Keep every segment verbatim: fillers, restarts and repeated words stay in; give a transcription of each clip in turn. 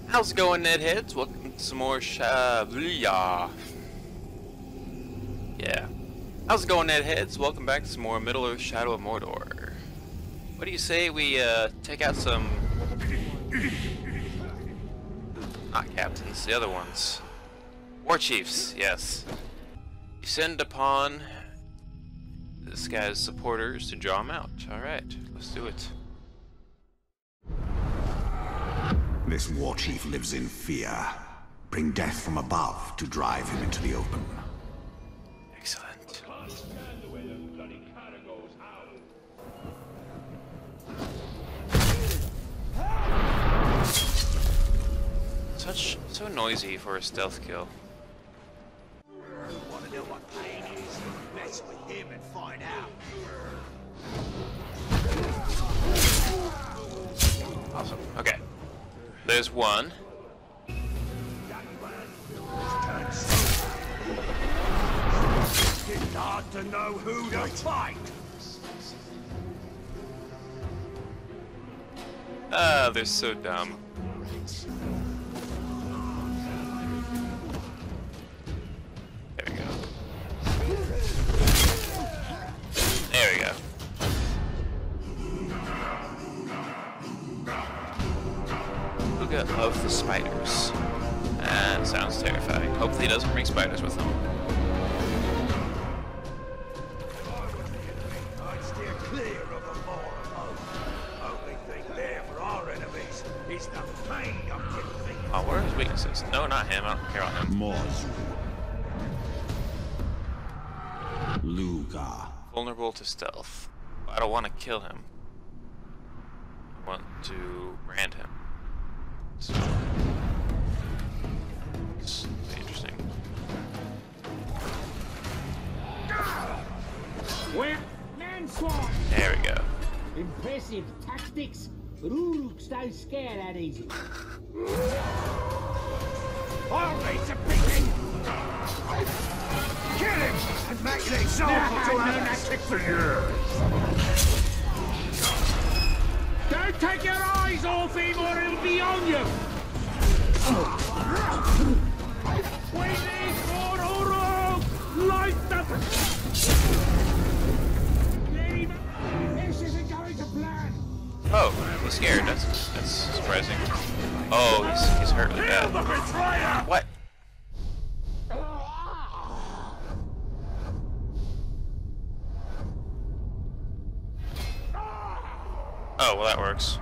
How's it going, Nedheads? Welcome to some more Shadow. Yeah. How's it going, Nedheads? Welcome back to some more Middle Earth Shadow of Mordor. What do you say we uh, take out some... Not captains, the other ones. Warchiefs, yes. You send upon this guy's supporters to draw him out. Alright, let's do it. This warchief lives in fear. Bring death from above to drive him into the open. Excellent. Such so noisy for a stealth kill. Want to know what pain is? Mess with him and find out. Awesome. Okay. There's one. It's hard to know who to fight. Ah, they're so dumb. There we go. There we go. Luga of the spiders. That sounds terrifying. Hopefully he doesn't bring spiders with him. I'd steer clear of the more of only thing there for our enemies is the pain I'm giving. Oh, where are his weaknesses? No, not him. I don't care about him. Moz. Luga. Vulnerable to stealth. I don't want to kill him. I want to brand him. So, it's interesting. Well, man swarm. There we go. Impressive tactics, but Uruk's don't scare that easy. Always a picking. Kill him and make an example to have a for years. Don't take your eyes off him or he'll be on you. We need more Uruk! Light the... This isn't going to plan. Oh, he's scared. That's that's surprising. Oh, he's he's hurt really Kill the bad. betrayer! What? Oh, well that works.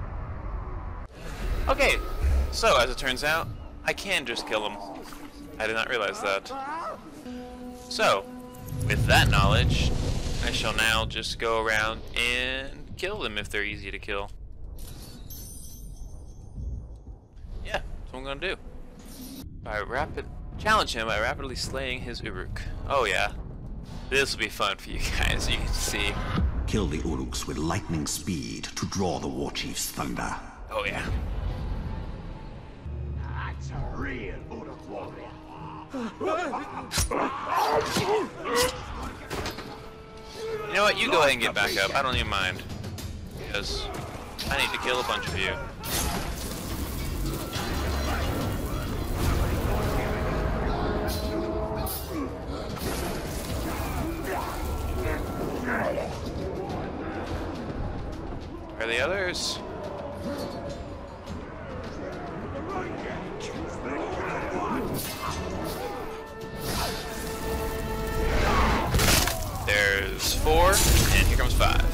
Okay, so as it turns out, I can just kill him. I did not realize that. So, with that knowledge, I shall now just go around and kill them if they're easy to kill. Yeah, that's what I'm gonna do. By rapid challenge him by rapidly slaying his Uruk. Oh yeah, this will be fun for you guys. You can see. Kill the Uruks with lightning speed to draw the warchief's thunder. Oh yeah. That's a real Uruk warrior. You know what? You go ahead and get back up. I don't even mind. Because I need to kill a bunch of you. Are the others? There's four, and here comes five.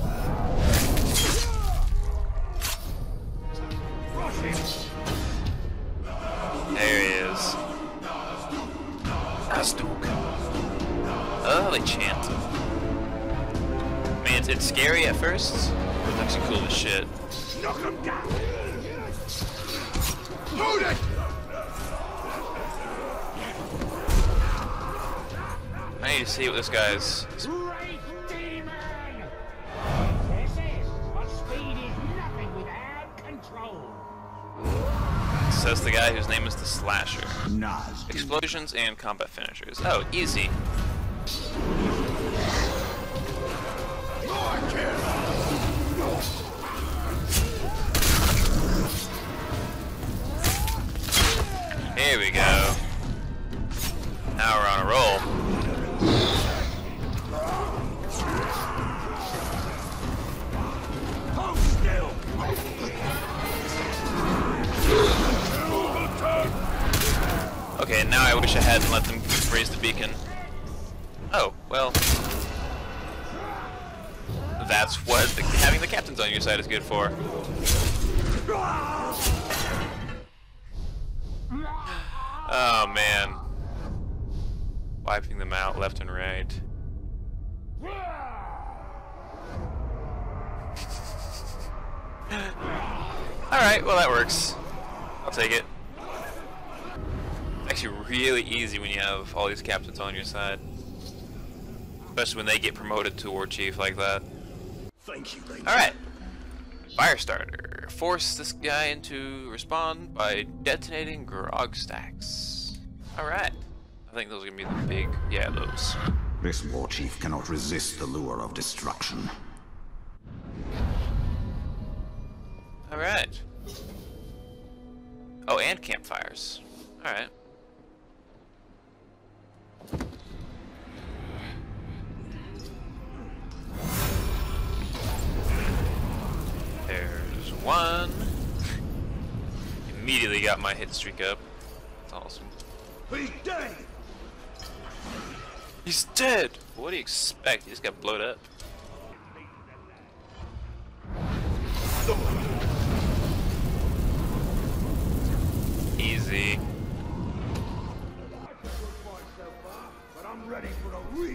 There he is. Astuk. Oh, they chant. I mean, it's, it's scary at first, but it's actually cool as shit. Knock him down. Hold it. I need to see what this guy's. Great demon! This is what speed is nothing without control. Says the guy whose name is the Slasher. Naz. Explosions and combat finishers. Oh, easy. Here we go. Now we're on a roll. Hold still. Okay, now I wish I hadn't let them raise the beacon. Oh, well. That's what the, having the captains on your side is good for. Oh man. Wiping them out left and right. Alright, well that works. I'll take it. It's actually really easy when you have all these captains on your side. Especially when they get promoted to war chief like that. Thank you, lady. Alright. Firestarter. Force this guy into respawn by detonating grog stacks. Alright. I think those are gonna be the big, yeah, those. This warchief cannot resist the lure of destruction. Alright. Oh, and campfires. Alright. There's one. Immediately got my hit streak up. That's awesome. He's dead. He's dead! What do you expect? He just got blowed up. Easy. But I'm ready for a real.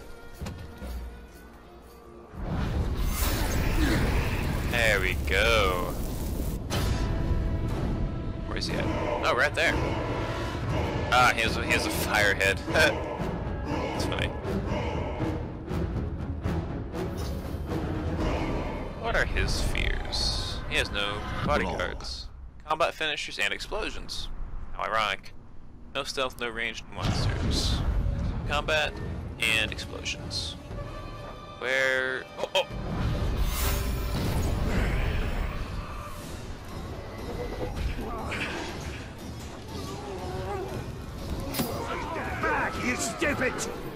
There we go. Where is he at? Oh, right there. Ah, he has a, he has a fire head. That's funny. What are his fears? He has no bodyguards. Combat finishers and explosions. How ironic. No stealth, no ranged monsters. Combat and explosions. Where... Oh, oh! Back, you stupid!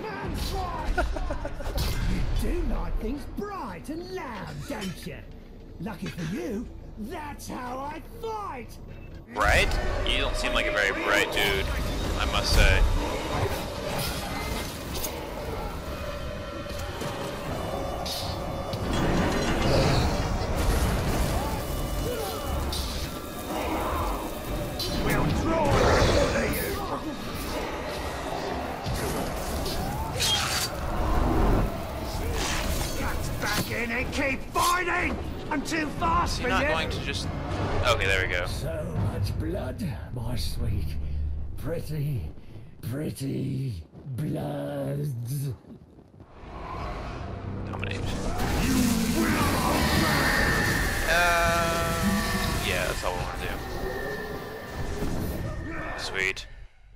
You do like things bright and loud, don't you? Lucky for you, that's how I fight! Right? You don't seem like a very bright dude, I must say. We'll draw it you! Get back in and keep fighting! I'm too fast Is he for not you! going to just... Okay, there we go. So much blood, my sweet. Pretty, pretty blood. Dominate. Uh, yeah, that's all we want to do. Sweet.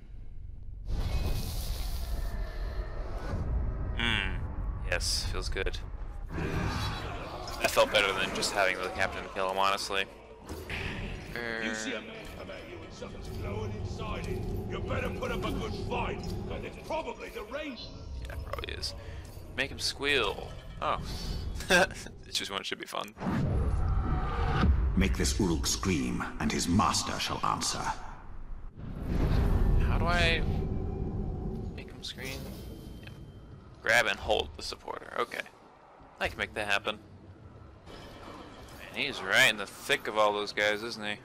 Mmm. Yes, feels good. That felt better than just having the captain kill him, honestly. You see a man come at you and something's glowing inside it. You better put up a good fight, and it's probably the range. Yeah, it probably is. Make him squeal. Oh. It's just one should be fun. Make this Uruk scream, and his master shall answer. How do I make him scream? Yeah. Grab and hold the supporter. Okay. I can make that happen. Man, he's right in the thick of all those guys, isn't he?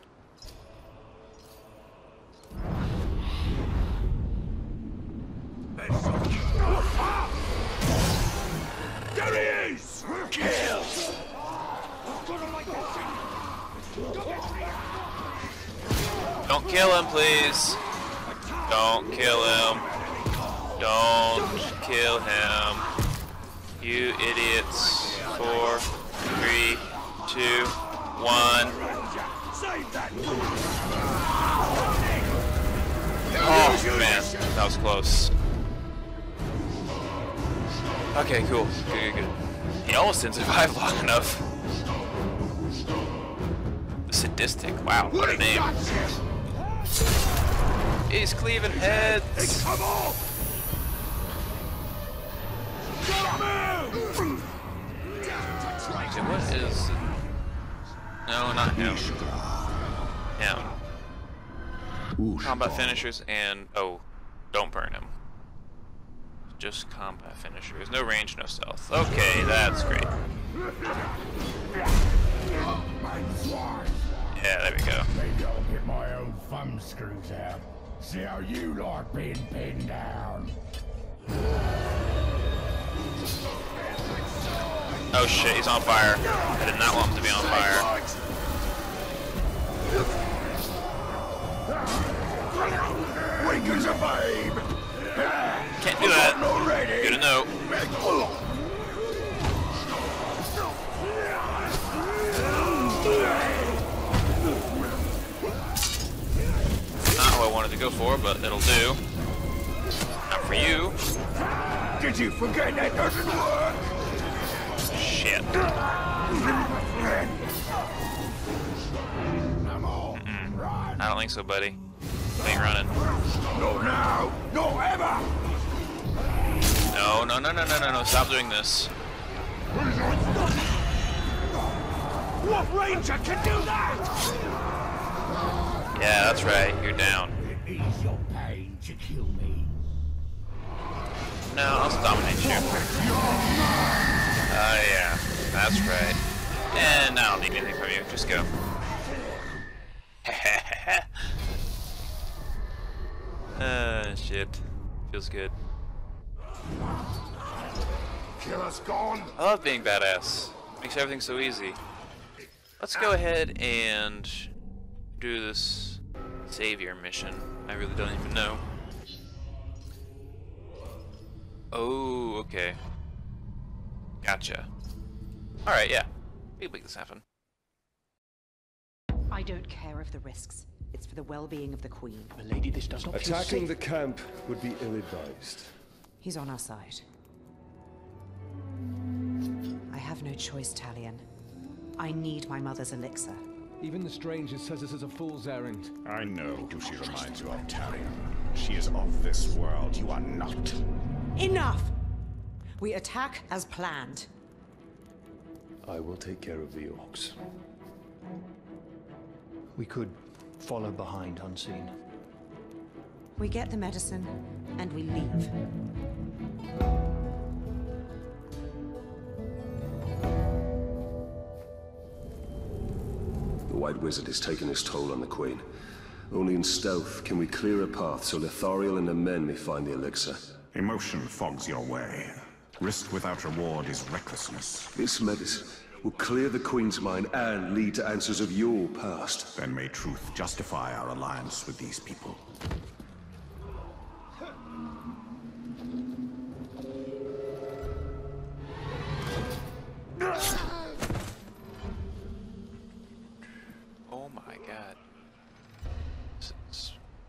There he is! Kill! Don't kill him, please. Don't kill him. Don't kill him. You idiots. Four, three, two, one. Oh, man. That was close. Okay, cool. Good, good, good. He almost didn't survive long enough. The Sadistic. Wow, what a name. He's cleaving heads. Come on! Okay, what is... No, not him. Him. Combat finishers and... Oh, don't burn him. Just combat finishers. No range, no stealth. Okay, that's great. Yeah, there we go. Maybe I'll get my own thumb screws out. See how you like being pinned down. Oh shit, he's on fire. I did not want him to be on fire. Wiggles a babe! Can't do that. Good to know. Not what I wanted to go for, but it'll do. Not for you. Did you forget that doesn't work? Shit. Mm-mm. I don't think so, buddy. Ain't running. No now! No ever! No, no, no, no, no, no, no. Stop doing this. What ranger can do that? Yeah, that's right. You're down. Ease your pain to kill me. No, I'll dominate you. Oh, uh, yeah. That's right. And I don't need anything from you. Just go. Uh, shit. Feels good. Killer's gone. I love being badass. Makes everything so easy. Let's go ahead and do this savior mission. I really don't even know. Oh, okay. Gotcha. Alright, yeah. We can make this happen. I don't care of the risks. It's for the well-being of the Queen. Milady, this does not feel Attacking safe. the camp would be ill-advised. He's on our side. I have no choice, Talion. I need my mother's elixir. Even the stranger says this is a fool's errand. I know who she reminds you of, Talion. She is of this world. You are not. Enough! We attack as planned. I will take care of the orcs. We could follow behind unseen. We get the medicine, and we leave. The White Wizard has taken his toll on the Queen. Only in stealth can we clear a path so Lithariel and her men may find the elixir. Emotion fogs your way. Risk without reward is recklessness. This medicine will clear the Queen's mind and lead to answers of your past. Then may truth justify our alliance with these people. Oh my god. This is...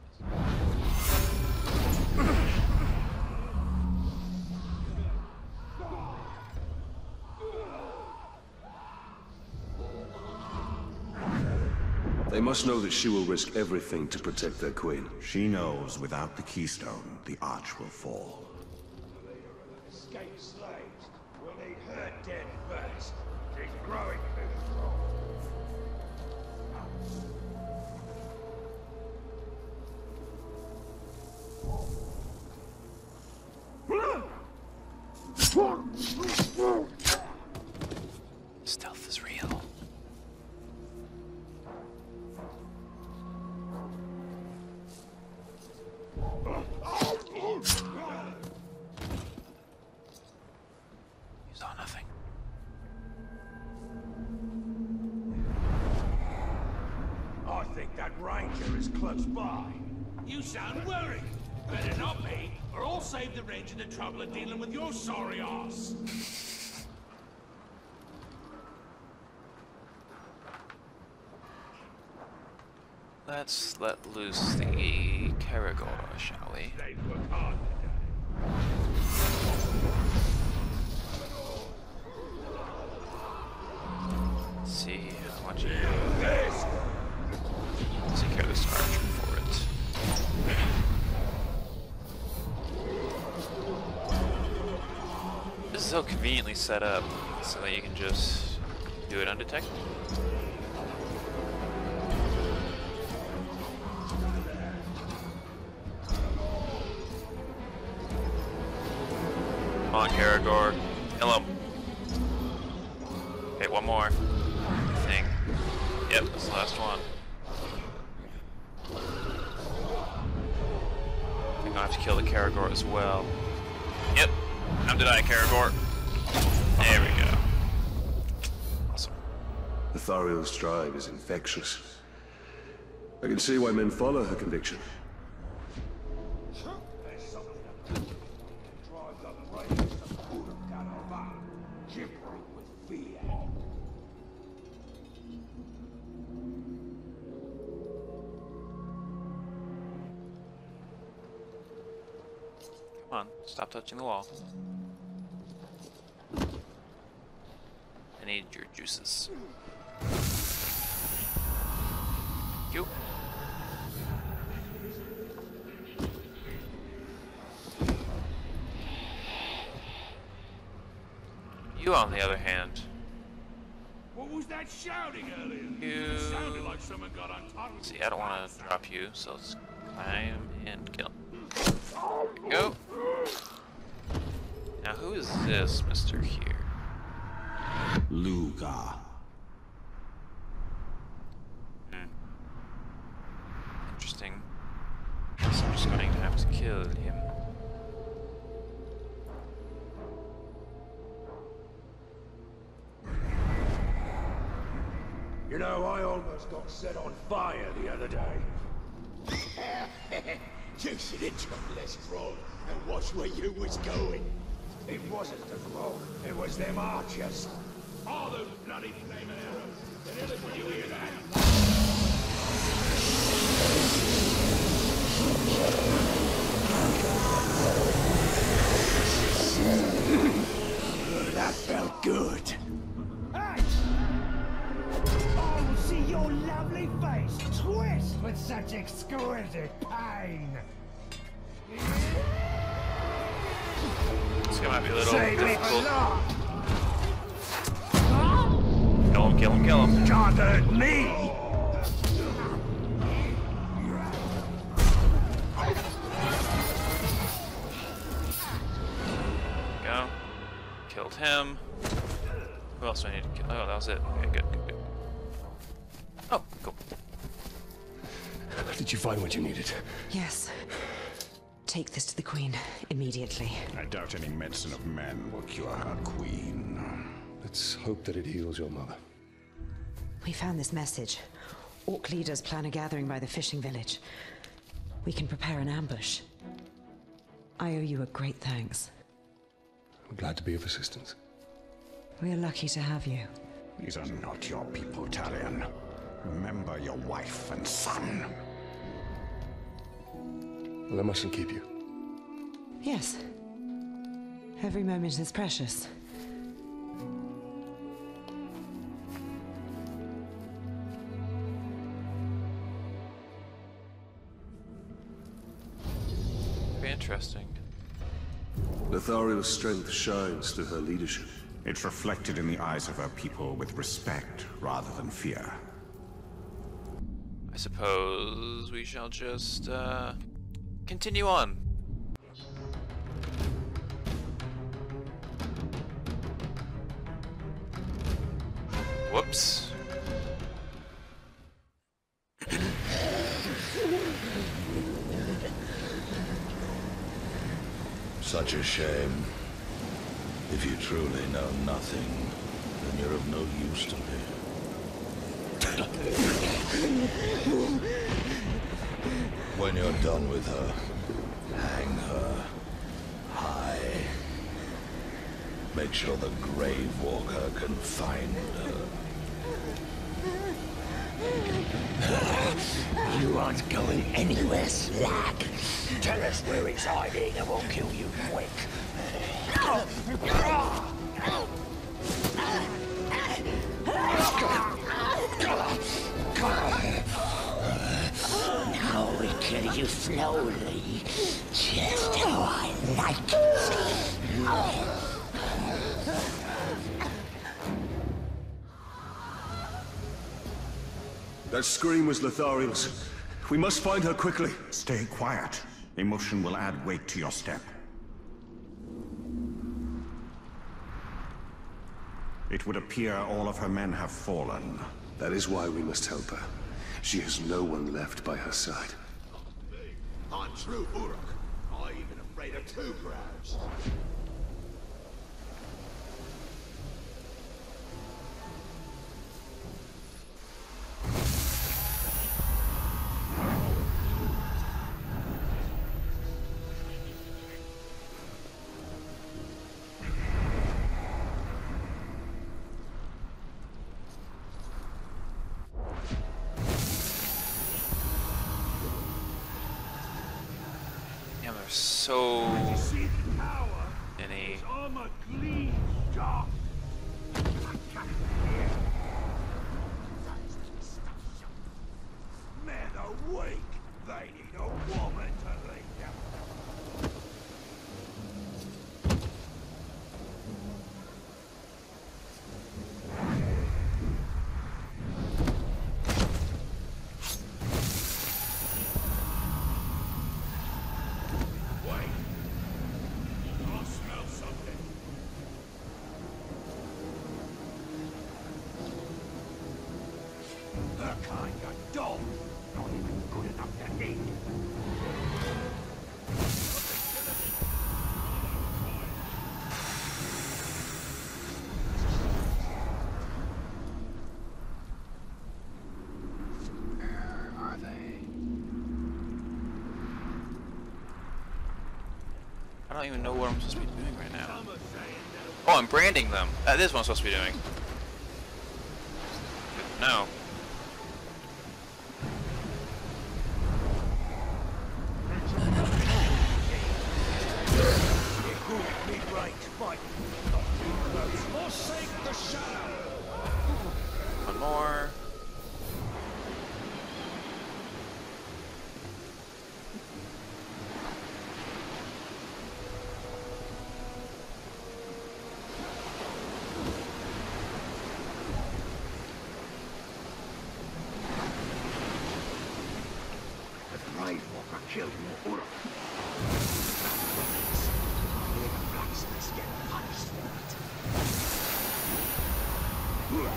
They must know that she will risk everything to protect their Queen. She knows without the keystone, the arch will fall. Escaped slaves will need her dead first. She's growing through the thrall. Stealth is real. You saw nothing. I think that ranger is close by. You sound worried. Better not be, or I'll save the ranger the trouble of dealing with your sorry ass. Let's let loose the Caragor, shall we? They work hard today. Let's see how much you take care of this archer for it. so conveniently set up so that you can just do it undetected. Come on, Karagor. Kill him. Okay, one more. I think. Yep, that's the last one. I think I have to kill the Karagor as well. Yep. Time to die, Karagor. There we go. Awesome. Lithariel's drive is infectious. I can see why men follow her conviction. Come on, stop touching the wall. I need your juices. You. You, on the other hand. What was that shouting earlier? You. It sounded like someone got on top of See, I don't want to drop you, so let's climb and kill him. There we go. Now, who is this Mister here? Lugar. Hmm. Interesting. Guess I'm just going to have to kill him. You know, I almost got set on fire the other day. You should have took less grog and watched where you was going. It wasn't the grog, it was them archers. All those bloody flaming arrows. Did anybody hear that? That felt good. Hey! I will see your lovely face twist with such exquisite pain. This guy might be a little Save me for difficult. last. Kill him, kill him, kill him. Can't hurt me. Go. Killed him. Who else do I need to kill? Oh, that was it. Okay, good, good, good. Oh, cool. Did you find what you needed? Yes. Take this to the Queen immediately. I doubt any medicine of men will cure her, Queen. Let's hope that it heals your mother. We found this message. Orc leaders plan a gathering by the fishing village. We can prepare an ambush. I owe you a great thanks. I'm glad to be of assistance. We are lucky to have you. These are not your people, Talion. Remember your wife and son. Well, I mustn't keep you. Yes. Every moment is precious. Very interesting. Lithariel's strength shines through her leadership. It's reflected in the eyes of her people with respect rather than fear. I suppose we shall just, uh, continue on. Whoops. Such a shame. If you truly know nothing, then you're of no use to me. When you're done with her, hang her high. Make sure the Grave Walker can find her. You aren't going anywhere, Slack. Tell us where it's hiding and we'll kill you quick. Now we kill you slowly, just how I like it. That scream was Lithariel's. We must find her quickly. Stay quiet. Emotion will add weight to your step. It would appear all of her men have fallen. That is why we must help her. She has no one left by her side. I'm true Uruk. I ain't even afraid of two crowds. So many. Men are weak. They need a woman to lead them. I don't even know what I'm supposed to be doing right now. Oh, I'm branding them. That is what I'm supposed to be doing. No. One more. Killed more Uruk. Blacksmiths get punished for it.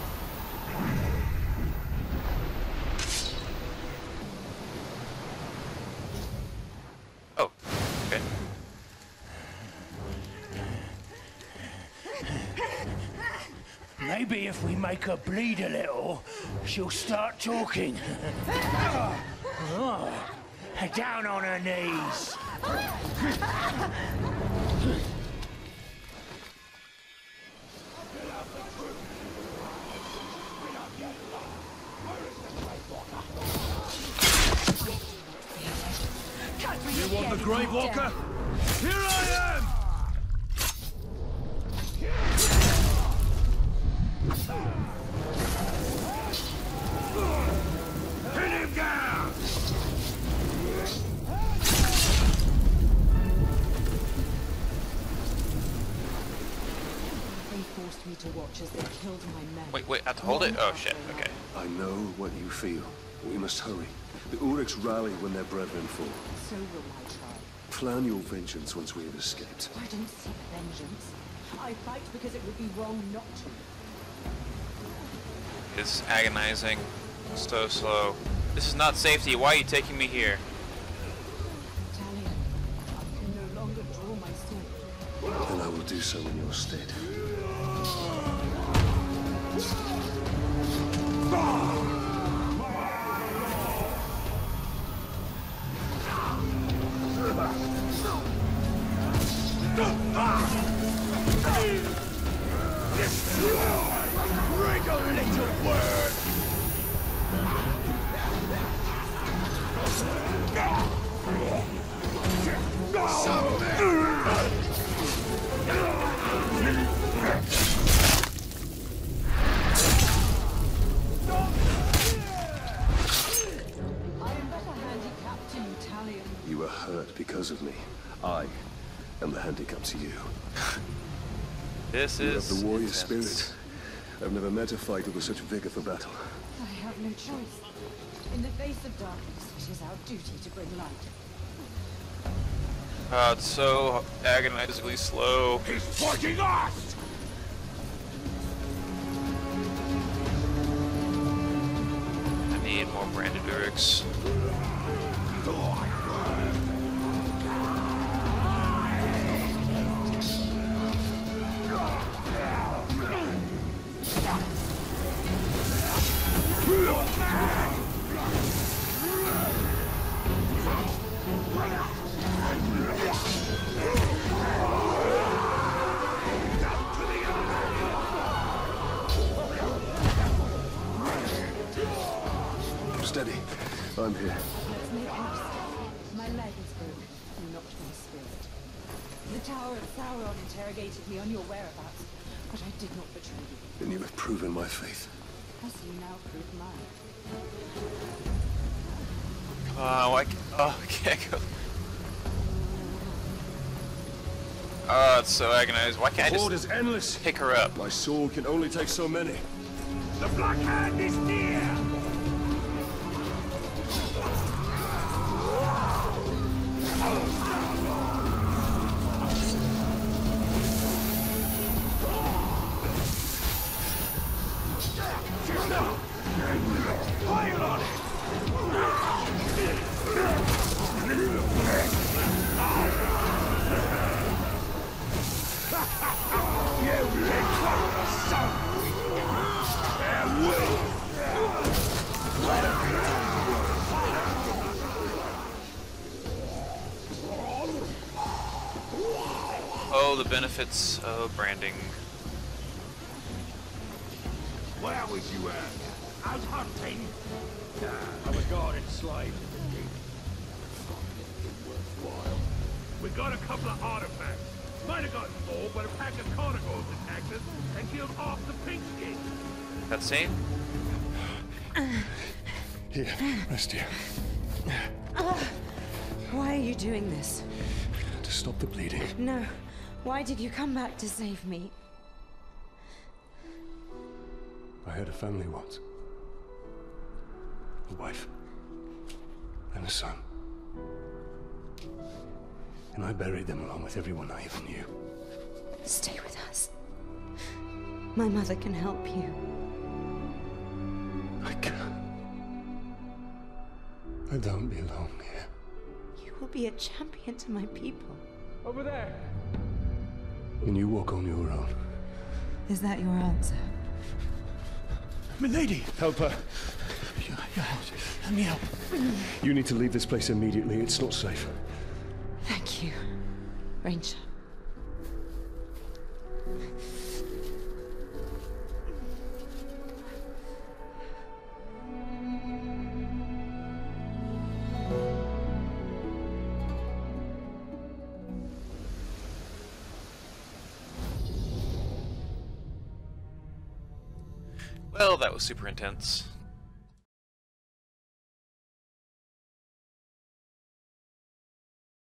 Oh, okay. Maybe if we make her bleed a little, she'll start talking. Oh. Down on her knees. You want the Grave Walker? Here I am! Pin him down! They forced me to watch as they killed my men. Wait, wait, I have to hold it? Oh shit, okay. I know what you feel. We must hurry. The Uruks rally when their brethren fall. So will I try. Plan your vengeance once we have escaped. I don't seek vengeance. I fight because it would be wrong not to. It's agonizing. So slow. This is not safety. Why are you taking me here? Talia, I can no longer draw my sword. Then I will do so in your stead. Bring a little word! You were hurt because of me. I am the handicap to you. This You is have the warrior intense. spirit. I've never met a fighter with such vigor for battle. I have no choice. In the face of darkness, it is our duty to bring light. Oh, it's so agonizingly slow. He's fighting us! I need more branded Urix. Steady. I'm here. Let's make haste. My leg is broken, not my spirit. The Tower of Sauron interrogated me on your whereabouts, but I did not betray you. And you have proven my faith. As you now prove mine. Oh, I can't, oh, I can't go. Oh, it's so agonizing. Why can't The I horde just is endless. pick her up? My sword can only take so many. The Black Hand is near! Fire on it! You lick like the sun! Farewell! Oh, the benefits of branding. Where was you at? Out hunting? Nah, I'm a guarded slave to the king. Worthwhile. We got a couple of artifacts. Might have gotten more, but a pack of carnivores attacked us and killed half the pink skin. Cutscene? Here, rest here. Uh, why are you doing this? To stop the bleeding. No. Why did you come back to save me? I had a family once. A wife. And a son. And I buried them along with everyone I ever knew. Stay with us. My mother can help you. I can't. I don't belong here. You will be a champion to my people. Over there! When you walk on your own. Is that your answer? Milady! Help her. Let me help. You need to leave this place immediately. It's not safe. Thank you, Ranger. Well, that was super intense.